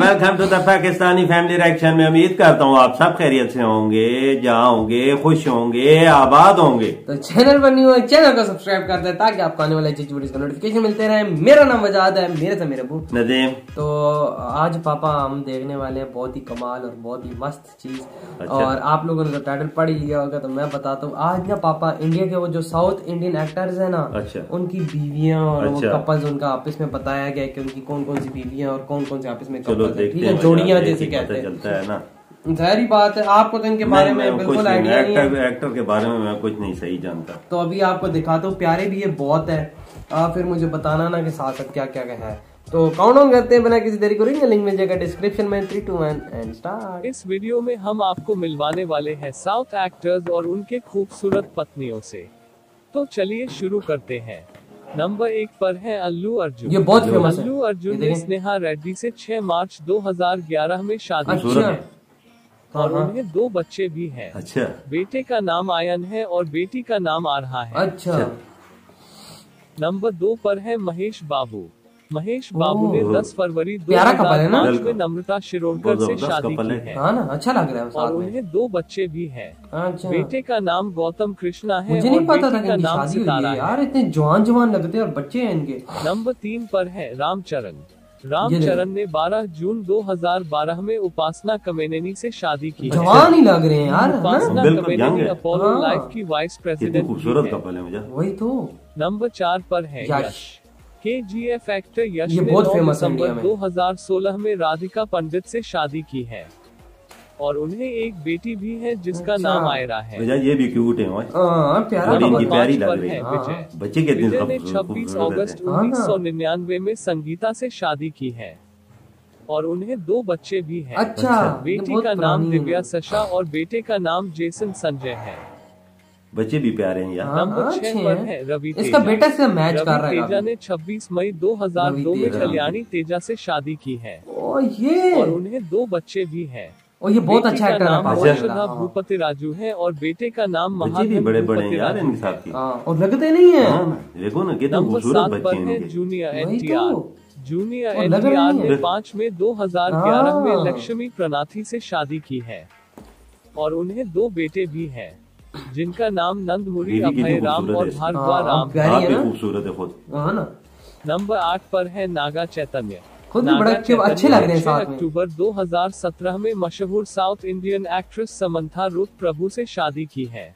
Welcome to the Pakistani family reaction में। उम्मीद करता हूँ आप सब खैरियत से होंगे, जहाँ होंगे खुश होंगे, आबाद होंगे। तो चैनल पर न्यू है, चैनल को सब्सक्राइब कर दे ताकि आपको आने वाले अच्छी वीडियोस का नोटिफिकेशन मिलते रहे। मेरा नाम वजाद है, मेरे से मेरे अबू नदीम। तो आज पापा हम देखने वाले हैं बहुत ही कमाल और बहुत ही मस्त चीज। अच्छा। और आप लोगों ने तो टाइटल पढ़ ही लिया होगा, तो मैं बताता हूँ। आज ना पापा इंडिया के वो जो साउथ इंडियन एक्टर्स है ना, अच्छा। उनकी बीवियां और अच्छा। वो कपल्स उनका आपस में बताया गया कि उनकी कौन कौन सी बीवियां और कौन कौन से आपस में चलो कपल्स है, ठीक देखते है, हैं, जोड़ियां जैसे कहते चलता है ना। जाहिर बात है आपको तो इनके बारे में बिल्कुल आइडिया नहीं है। एक्टर के बारे में मैं कुछ नहीं सही जानता। तो अभी आपको दिखाता हूँ, प्यारे भी ये बहुत है। आप फिर मुझे बताना ना कि साथ साथ क्या क्या है। तो काउंट डाउन करते हैं बिना किसी देरी को। लिंक मिल जाएगा डिस्क्रिप्शन में। 3, 2, 1 एंड स्टार्ट। इस वीडियो में हम आपको मिलवाने वाले हैं साउथ एक्टर्स और उनके खूबसूरत पत्नियों से। तो चलिए शुरू करते हैं। नंबर 1 पर है अल्लू अर्जुन। ये बहुत फेमस है। अल्लू अर्जुन ने स्नेहा रेड्डी से 6 मार्च 2011 में शादी की है और उन्हें 2 बच्चे भी हैं। अच्छा। बेटे का नाम आयन है और बेटी का नाम आरहा है। अच्छा। नंबर 2 पर है महेश बाबू। महेश बाबू ने 10 फरवरी प्यारा कपल है ना? 2005 में नम्रता शिरोडकर से शादी की है। हाँ ना, अच्छा लग रहा है और उन्हें 2 बच्चे भी हैं। अच्छा। बेटे का नाम गौतम कृष्णा है मुझे और नहीं पता था बेटी कि का इनकी नाम शादी हुई सितारा है है। यार, इतने जवान जवान लगते हैं और बच्चे हैं इनके। नंबर 3 पर है रामचरण। रामचरण ने 12 जून 2012 में उपासना कमेनेनी से शादी की है। जवान ही लग रहे हैं यार, है ना? उपासना बिल्कुल कमेनेनी young है। अपोलो हाँ। लाइफ की वाइस कितनी प्रेसिडेंट खूबसूरत भी है। कपल है मुझे। वही तो। नंबर 4 पर है यश। KGF एक्टर यश ये ने बहुत 9 फेमस है दिसंबर इंडिया में। 2016 में राधिका पंडित से शादी की है और उन्हें एक बेटी भी है जिसका अच्छा। नाम आयरा है। भैया ये भी क्यूट है भाई। हाँ, प्यारा बड़ी कपल। इनकी प्यारी नंबर लग 5 रही पर है। है विजय। बच्चे कितने विजय ने खूबसूरत 26 है। अगस्त हाँ ना। 1999 में संगीता से शादी की है और उन्हें 2 बच्चे भी हैं। अच्छा। बेटी का नाम दिव्या सशा और बेटे का नाम जेसन संजय है। बच्चे भी प्यारे हैं यार। हाँ, नंबर 6 पर है रवि इसका तेजा। बेटा से मैच कर रहा है तेजा काफी। ने 26 मई 2002 में रवि कल्याणी तेजा से शादी की है ओ ये और उन्हें 2 बच्चे भी हैं। ओ ये बहुत बेटी अच्छा का एक्टर है नाम पापा। वंशधा भूपति राजू है और बेटे का नाम बच्चे भी महाधन बड़े बड़े हैं भूपति यार राजू इनके है। साथ की। हाँ, और लगते नहीं है। हाँ ना, देखो ना कितने नंबर खूबसूरत 7 बच्चे पर हैं है इनके। जूनियर वही एनटीआर। तो। जूनियर और लग रही एनटीआर है। ने 5 में 2011 में हाँ। लक्ष्मी प्रनाथी से शादी की है और उन्हें 2 बेटे भी हैं जिनका नाम नंदमुरी दीदी कितनी अभय राम खूबसूरत और है। भार्गवा हाँ, राम। प्यारी आप है भी ना? खूबसूरत है खुद। हाँ ना। नंबर 8 पर है नागा चैतन्य। खुद भी नागा बड़े चैतन्य अच्छे लग रहे हैं 6 साथ में। अक्टूबर 2017 में मशहूर south Indian actress Samantha Ruth Prabhu से शादी की है।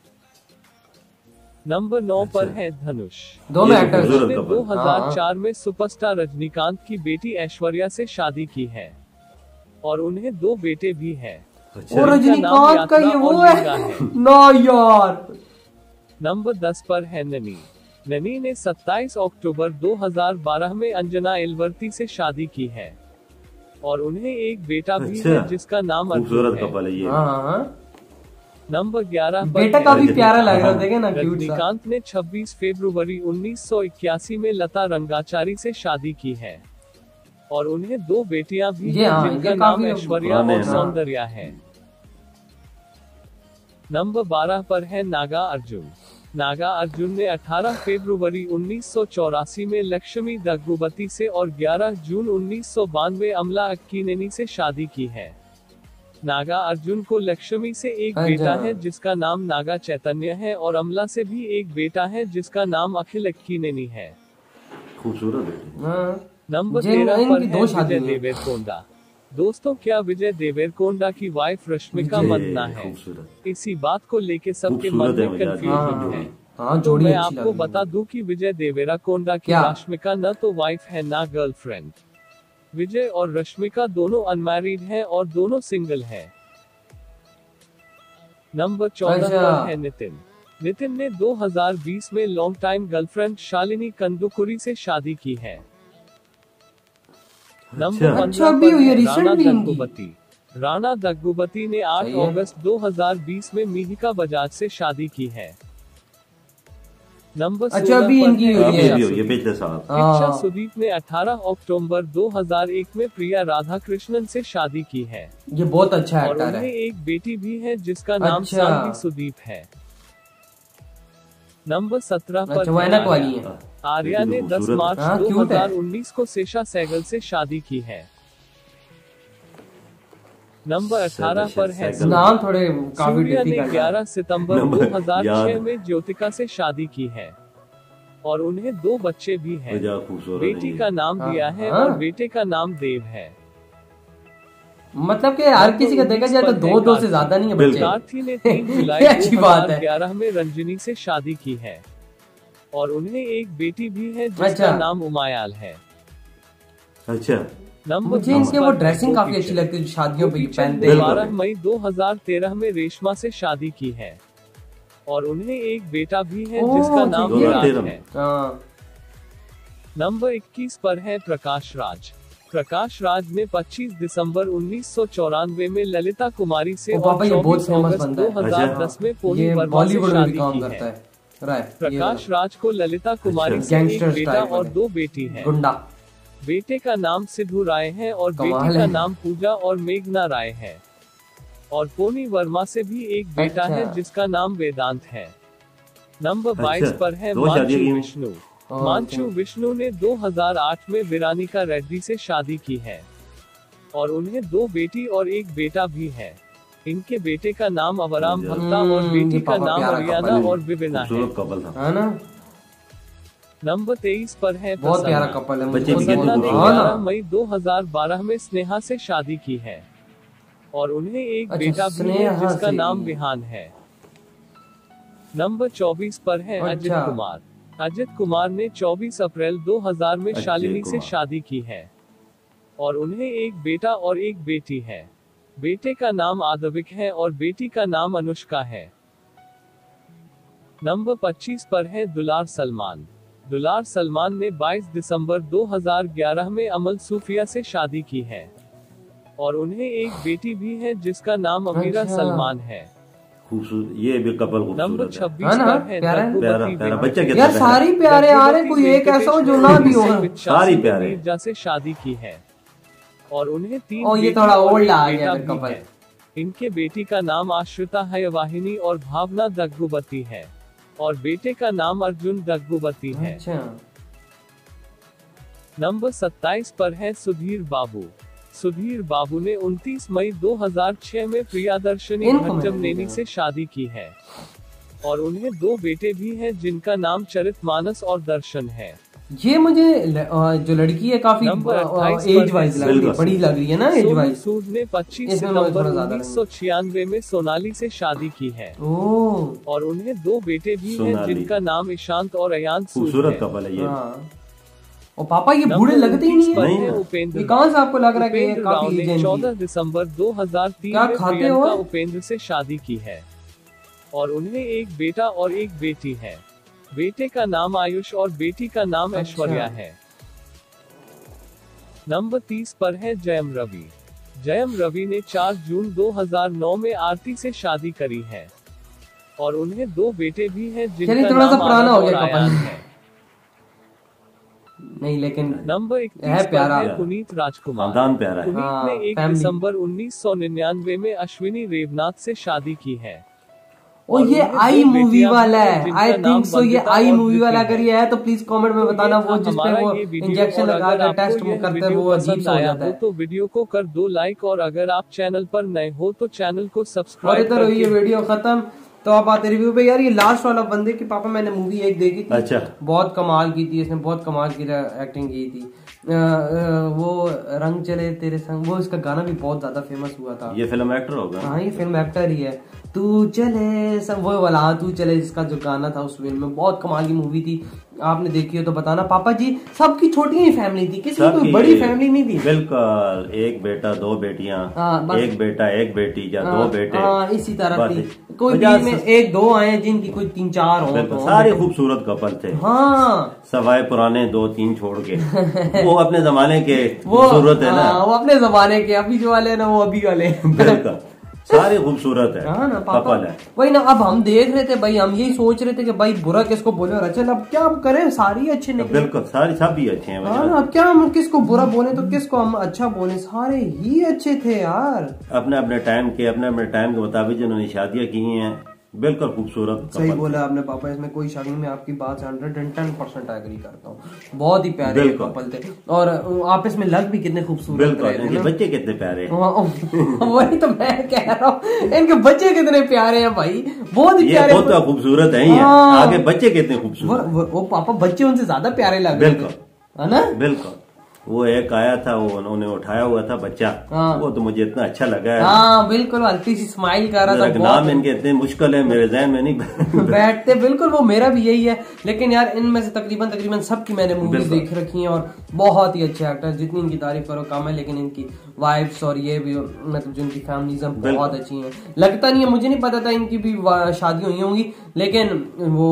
नंबर 9 पर अच्छा। है धनुष। दोनों ये एक्टर्स। खूबसूरत उसने कपल। 2004 में सुपरस्टार रजनीकांत की बेटी ऐश्वर्या से शादी की है और उन्हें 2 बेटे भी हैं। अच्छा। और जिनका नाम रजनीकांत का ये यात्रा वो और है लीला है। ना यार। नंबर 10 पर है ननी। ननी ने 27 अक्टूबर 2012 में अंजना एलवर्ती से शादी की है और उन्हें एक बेटा भी अच्छा। है जिसका नाम अर्जुन खूबसूरत है। कपल है ये। हाँ हाँ, नंबर 11 पर बेटा है का भी प्यारा लग रहा है, देखे ना, क्यूट सा। रजनीकांत ने 26 फरवरी 1981 में लता रंगाचारी से शादी की है और उन्हें 2 बेटियां भी ये हैं हाँ, जिनका ये नाम काफी ऐश्वर्या पुराने और हैं ना। सौंदर्या है। नंबर 12 पर है नागा अर्जुन। नागा अर्जुन ने 18 फरवरी 1984 में लक्ष्मी दग्गुबती से और 11 जून 1992 अमला अक्कीनेनी से शादी की है। नागा अर्जुन को लक्ष्मी से एक बेटा है जिसका नाम नागा चैतन्य है और अमला से भी एक बेटा है जिसका नाम अखिल अक्कीनेनी है। खूबसूरत है। हाँ। नंबर जिन- 13 पर इनकी है 2 शादी विजय हुई है। देवरकोंडा। दोस्तों, क्या विजय देवरकोंडा की वाइफ रश्मिका विजय मंदना है? खूबसूरत। इसी बात को लेके सबके खूबसूरत मन है में मुझे। कंफ्यूजन है। हाँ, तो जोड़ी मैं अच्छी आपको लग रही है। बता दूं कि विजय देवरकोंडा की क्या? रश्मिका न तो वाइफ है ना गर्लफ्रेंड। विजय और रश्मिका दोनों अनमैरिड हैं और दोनों सिंगल हैं। नंबर 14 अच्छा। पर है नितिन। नितिन ने 2020 में long time girlfriend Shalini Kandukuri से शादी की है। नंबर अच्छा। 15 अभी पर हुई है है recent राणा भी इनकी। दग्गुबती। राणा दग्गुबती ने 8 सही है। अगस्त 2020 में मिहिका बजाज से शादी की है। नंबर अच्छा, 16 अभी पर इनकी है हुई है। अभी इच्छा भी हो ये सुदीप। पिछले साल। इच्छा हाँ। सुदीप ने 18 अक्टूबर 2001 में प्रिया राधाकृष्णन से शादी की है ये बहुत अच्छा और एक्टर उन्हें है। एक बेटी भी है जिसका नाम अच्छा। सान्वी सुदीप है। नंबर 17 पर अच्छा, वो है ऐनक वाली आर्या। है। आर्या ने 10 मार्च हाँ, क्यूट है। 2019 को सेशा सहगल से शादी की है नंबर 18 पर है नाम थोड़े काफी सूर्या ने डिफिकल्ट 11 सितंबर नंबर 2006 याद। में ज्योतिका से शादी की है और उन्हें 2 बच्चे भी हैं। वजह खूबसूरत बेटी है। का नाम हाँ, दिया है हाँ। और बेटे का नाम देव है। मतलब कि हर किसी का देखा जाए तो दो से ज्यादा नहीं है बच्चे। कार्थी ने 3 जुलाई ये अच्छी बात है। 2011 में रंजनी से शादी की है और उन्हें एक बेटी भी है जिसका अच्छा। नाम उमायाल है। अच्छा, नंबर मुझे 20 इनके वो पर ड्रेसिंग काफी गोपी अच्छी चंद। लगती है, शादियों पे गोपी चंद पहनते ने हैं। 12 मई 2013 में रेशमा से शादी की है और उन्हें एक बेटा भी है ओह, जिसका नाम ठीक है। विराट 2013 है। हाँ। नंबर 21 पर है प्रकाश राज। प्रकाश राज ने 25 दिसंबर 1994 में ललिता कुमारी से ओ और पापा, ये बहुत 24 फेमस अगस्त बंदा है। 2010 में पोनी ये वर्मा से बॉलीवुड में भी शादी काम की करता है। है। राइट, प्रकाश राज को ललिता कुमारी अच्छा। से एक गैंगस्टर बेटा स्टाइल और वाले। 2 बेटी है। गुंडा। बेटे का नाम सिद्धू राय है और कमाल बेटी का है। नाम पूजा और मेघना राय है और पोनी वर्मा से भी एक बेटा अच्छा। है जिसका नाम वेदांत है। नंबर 22 अच्छा, पर है 2 शादी मांचू की। विष्णु। हाँ, मांचू विष्णु ने 2008 में विरानिका रेड्डी से शादी की है और उन्हें 2 बेटी और एक बेटा भी है। इनके बेटे का नाम अवराम भक्ता और ये बेटी का पापा नाम प्यारा अरियाना कपल है। और विबिना है। खूबसूरत कपल था। है ना, नंबर 23 पर है बहुत प्यारा प्रसन्ना। कपल है। बच्चे भी मुझे प्रसन्ना कितने ने खूबसूरत हैं। 11 मई 2012 में स्नेहा से शादी की है और उन्हें एक अच्छा, बेटा भी है स्नेहा जिसका से। नाम विहान है। नंबर 24 पर है अजित अच्छा। कुमार। अजित कुमार ने 24 अप्रैल 2000 में अजय शालिनी से कुमार। शादी की है और उन्हें एक बेटा और एक बेटी है। बेटे का नाम आदविक है और बेटी का नाम अनुष्का है। नंबर 25 पर है दुलार सलमान। दुलार सलमान ने 22 दिसंबर 2011 में अमल सूफिया से शादी की है और उन्हें एक बेटी भी है जिसका नाम अमीरा अच्छा। सलमान है। खूबसूरत, ये भी कपल नंबर खूबसूरत है। 26 है ना? पर है प्यारा है? प्यारा दग्गुबती प्यारा वेंकटेश। बच्चा कितना यार प्यारा सारी प्यारे आ रहे, कोई एक ऐसा हो जो ना भी हो। सारी प्यारे। मीर्जा से शादी की है और उन्हें 3 ओ, ये बेटी थोड़ा और ओल्ड एक आ बेटा गया भी कपल। है। इनके बेटी का नाम आश्रिता हयवाहिनी और भावना दग्गुबती है और बेटे का नाम अर्जुन दग्गुबती है। अच्छा, नंबर 27 पर है सुधीर बाबू। सुधीर बाबू ने 29 मई 2006 में प्रियादर्शनी इनको मैंने भंजमनेनी देखा। से शादी की है और उन्हें 2 बेटे भी हैं जिनका नाम चरितमानस और दर्शन है। ये मुझे जो लड़की है काफी नंबर 28 एज पर वाइज लग रही है, बिल्कुल। बड़ी लग रही है ना एज सोनू वाइज। सूद ने 25 इसमें मुझे सितंबर थोड़ा ज्यादा लगा। 1996 में सोनाली से शादी की है ओह, और उन्हें 2 बेटे भी हैं सोनाली। जिनका नाम ईशांत और अयान सूद खूबसूरत है। कपल है ये। हाँ। और पापा ये नंबर बूढ़े लगते ही 29 नहीं पर है। नहीं। है उपेंद्र ये कहाँ से आपको लग रहा है कि ये उपेंद्र राव काफी ने एज है 14 इनकी? दिसंबर 2003 क्या में खाते प्रियंका हो? उपेंद्र से शादी की है और उन्हें एक बेटा और एक बेटी है। बेटे का नाम आयुष और बेटी का नाम अच्छा। ऐश्वर्या है। नंबर 30 पर है जयम रवि। जयम रवि ने 4 जून 2009 में आरती से शादी करी है और उन्हें 2 बेटे भी हैं चलिए, जिनका थोड़ा सा नाम पुराना हो आनंद गया और कपल। आयान है। नहीं लेकिन नंबर 31 है पर प्यारा। है पुनीत राजकुमार। खानदान प्यारा है। पुनीत हाँ, ने 1 family। दिसंबर 1999 में अश्विनी रेवनाथ से शादी की है और ये उन्हें आई 2 मूवी बेटियां वाला भी हैं है। जिनका आई नाम थिंक सो ये वंदिता आई और मूवी वाला धृति अगर ये है तो प्लीज कमेंट में तो बताना, ये वो था जिस पे हमारा वो ये वीडियो इंजेक्शन और लगा अगर के आपको टेस्ट यह करते हैं वीडियो वो अजीब पसंद सा हो आया जाता हो है। तो वीडियो को कर दो लाइक और अगर आप चैनल पर नए हो तो चैनल को और सब्सक्राइब इधर हुई ये करके वीडियो खत्म। तो आप आते रिव्यू पे। यार ये लास्ट वाला बंदे की पापा मैंने मूवी एक देखी थी। अच्छा। बहुत कमाल की थी, इसने बहुत कमाल की एक्टिंग की थी। वो रंग चले तेरे संग, वो इसका गाना भी बहुत ज्यादा फेमस हुआ था। ये फिल्म एक्टर होगा। हाँ, ये फिल्म एक्टर ही है। तू चले सब वो वाला, हाँ तू चले, जिसका जो गाना था उस फिल्म में, बहुत कमाल की मूवी थी। आपने देखी हो तो बताना। पापा जी सबकी छोटी ही फैमिली थी, किसी की कोई बड़ी फैमिली नहीं थी। बिल्कुल, एक बेटा 2 बेटियां, हाँ, बस। एक बेटा 1 बेटी या 2 बेटे। हाँ, इसी तरह बस। थी। कोई वजह बीच में 1-2 आए जिनकी कोई 3-4 हो बिल्कुल, तो सारे खूबसूरत कपल थे। हाँ, सवाए पुराने 2-3 छोड़ के। वो अपने जमाने के वो खूबसूरत है ना। हाँ, वो अपने जमाने के, अभी जो वाले हैं ना वो अभी वाले। बिल्कुल, सारे खूबसूरत है। हाँ ना पापा, कपल है। वही ना। अब हम देख रहे थे भाई, हम यही सोच रहे थे कि भाई बुरा किसको बोले, और अच्छा अब क्या हम करें, सारी अच्छे निकले। बिल्कुल, सारे सब भी अच्छे हैं। हाँ ना, अब क्या हम किसको बुरा बोले तो किसको हम अच्छा बोले, सारे ही अच्छे थे यार। अपने अपने टाइम के मुताबिक जिन्होंने शादियां की हैं बिल्कुल खूबसूरत। सही बोला आपने पापा, इसमें कोई शक नहीं, मैं आपकी बात से 110% एग्री करता हूँ। बहुत ही प्यारे कपल थे और आपस में लग भी कितने खूबसूरत रहे थे। इनके बच्चे कितने प्यारे हैं। वही तो मैं कह रहा हूँ, इनके बच्चे कितने प्यारे हैं भाई, बहुत ही प्यारे। बहुत खूबसूरत है, आगे बच्चे कितने खूबसूरत। वो पापा बच्चे उनसे ज्यादा प्यारे लग रहे थे, है ना। बिल्कुल। वो एक आया था, वो उन्होंने उठाया हुआ था बच्चा, वो तो मुझे इतना अच्छा लगा है। हाँ बिल्कुल, हल्की सी स्माइल कर रहा था। नाम इनके इतने मुश्किल है, मेरे ज़हन में नहीं बैठते। बिल्कुल, वो मेरा भी यही है, लेकिन यार इनमें से तकरीबन सबकी मैंने मूवीज देख रखी हैं और बहुत ही अच्छे एक्टर, जितनी इनकी तारीफ करो कम है। लेकिन इनकी वाइफ्स और ये भी मतलब जो इनकी फैमिलीज हैं बहुत अच्छी हैं। लगता नहीं है, मुझे नहीं पता था इनकी भी शादी हुई होंगी, लेकिन वो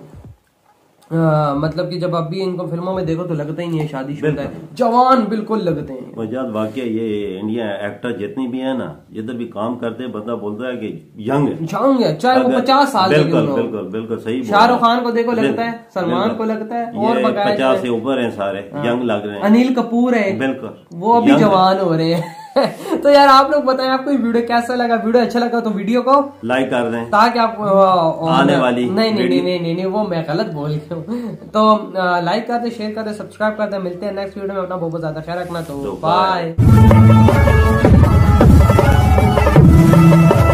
मतलब कि जब अभी इनको फिल्मों में देखो तो लगता ही नहीं है शादीशुदा है, जवान बिल्कुल लगते हैं। वजह वाकई ये इंडिया एक्टर जितनी भी है ना, जिधर भी काम करते हैं बंदा बोलता है कि यंग है, चाहे वो 50 साल। बिल्कुल बिल्कुल बिल्कुल सही। शाहरुख खान को देखो लगता है, सलमान को लगता है, और 50 से ऊपर है सारे, यंग लग रहे हैं। अनिल कपूर है, बिल्कुल, वो अभी जवान हो रहे हैं। तो यार आप लोग बताएं आपको ये वीडियो कैसा लगा। वीडियो अच्छा लगा तो वीडियो को लाइक कर दें, ताकि आप आने वाली नहीं वो मैं गलत बोल गया हूँ। तो लाइक कर दे, शेयर कर दे, सब्सक्राइब कर दे। मिलते हैं नेक्स्ट वीडियो में। अपना बहुत ज्यादा ख्याल रखना। तो बाय।